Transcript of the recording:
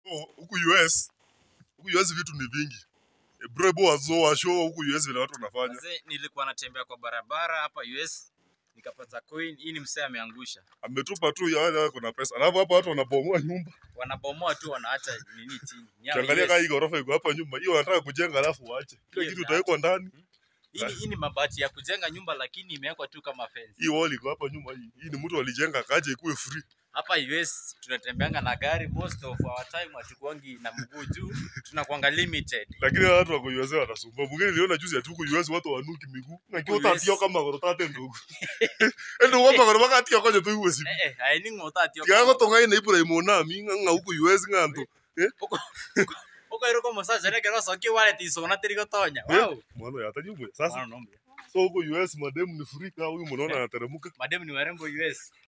Huku US vitu ni vingi. Brebo wazo show huku US vile watu wanafanya. Sasa nilikuwa natembea kwa barabara hapa US nikapata coin, hii ni msee ameangusha. Ametupa tu yale kuna pesa. Alafu hapa watu wanabomoa nyumba. Wanabomoa tu wanaacha nini chini. Kiangalia kama hii ghorofa iko hapa nyumba. Hiyo wanataka kujenga alafu waache. Kile kitu utawekwa ndani. Hii ni mabati ya kujenga nyumba lakini imewekwa tu kama fence. Hii wall iko hapa nyumba hii. Hii ni mtu alijenga kaje ikuwe free. Hapa US tunatembeanga na gari, most of our time hatukuangi na mguu juu, tunakuanga limited. Lakini watu wako US wanasumbua. Mwingine niliona juzi ati huko US watu wanuki miguu. Na kiota atio kama gorotate ndugu. Endo kama goroba atio kwaje tu US. Haini ngota atio. Kiago tonga ina ibura imona minga nga huko US nganto. Uko iroko mosaje ne kero soki wale tisona terigo tonya. Wow. Mwana yata nyumba. Sasa. So huko US mademu ni free ka huyu mnaona anateremka. Mademu ni warembo US.